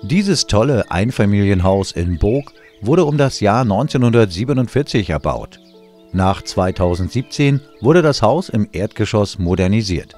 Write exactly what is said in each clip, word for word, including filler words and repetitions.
Dieses tolle Einfamilienhaus in Boog wurde um das Jahr neunzehnhundertsiebenundvierzig erbaut. Nach zweitausendsiebzehn wurde das Haus im Erdgeschoss modernisiert.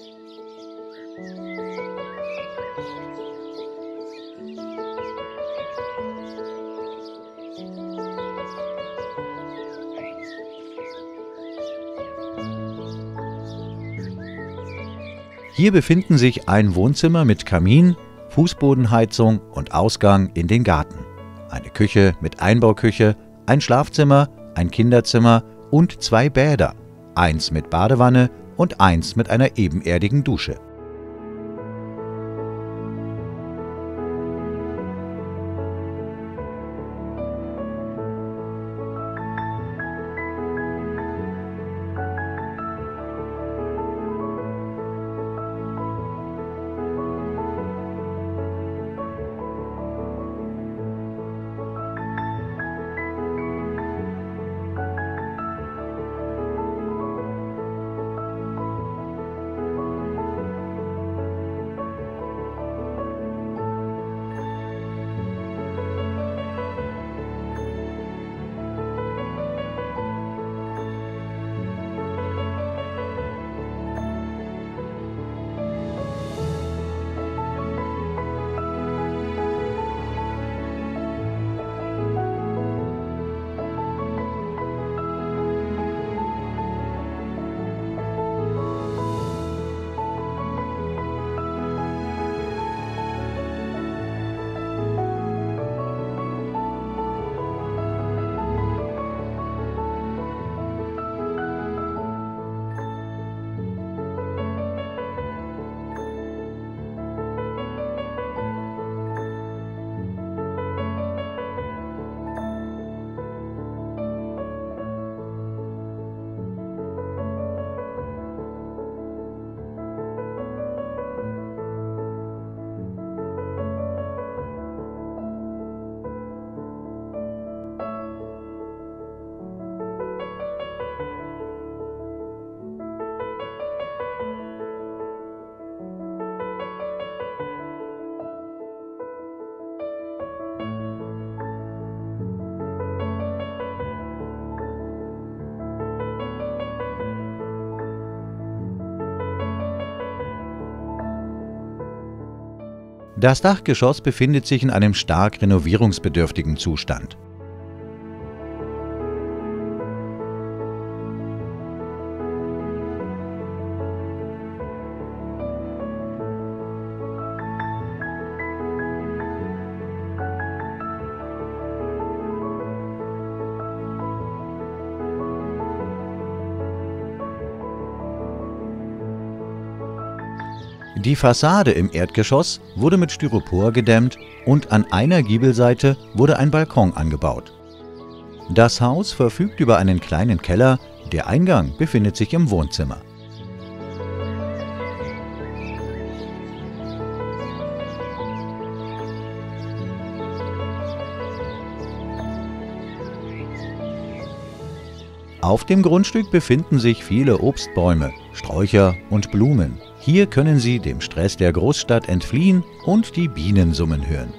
Hier befinden sich ein Wohnzimmer mit Kamin, Fußbodenheizung und Ausgang in den Garten, eine Küche mit Einbauküche, ein Schlafzimmer, ein Kinderzimmer und zwei Bäder, eins mit Badewanne und eins mit einer ebenerdigen Dusche. Das Dachgeschoss befindet sich in einem stark renovierungsbedürftigen Zustand. Die Fassade im Erdgeschoss wurde mit Styropor gedämmt und an einer Giebelseite wurde ein Balkon angebaut. Das Haus verfügt über einen kleinen Keller, der Eingang befindet sich im Wohnzimmer. Auf dem Grundstück befinden sich viele Obstbäume, Sträucher und Blumen. Hier können Sie dem Stress der Großstadt entfliehen und die Bienen summen hören.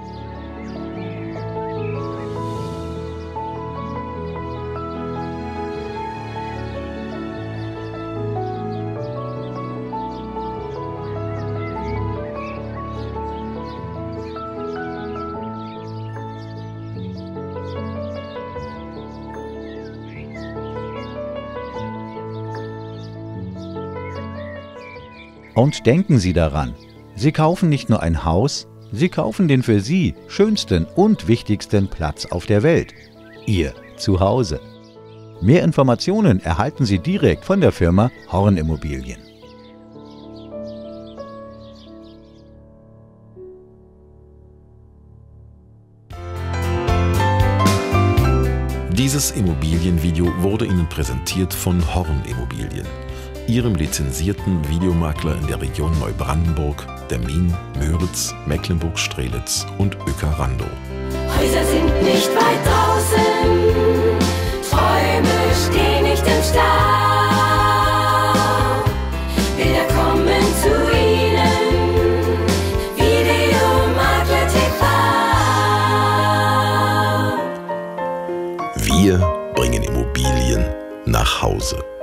Und denken Sie daran, Sie kaufen nicht nur ein Haus, Sie kaufen den für Sie schönsten und wichtigsten Platz auf der Welt, Ihr Zuhause. Mehr Informationen erhalten Sie direkt von der Firma Horn Immobilien. Dieses Immobilienvideo wurde Ihnen präsentiert von Horn Immobilien, Ihrem lizenzierten Videomakler in der Region Neubrandenburg, Demmin, Müritz, Mecklenburg-Strelitz und Uecker-Randow. Häuser sind nicht weit draußen, Träume stehen nicht im Stau. Bilder kommen zu Ihnen, Videomakler T V. Wir bringen Immobilien nach Hause.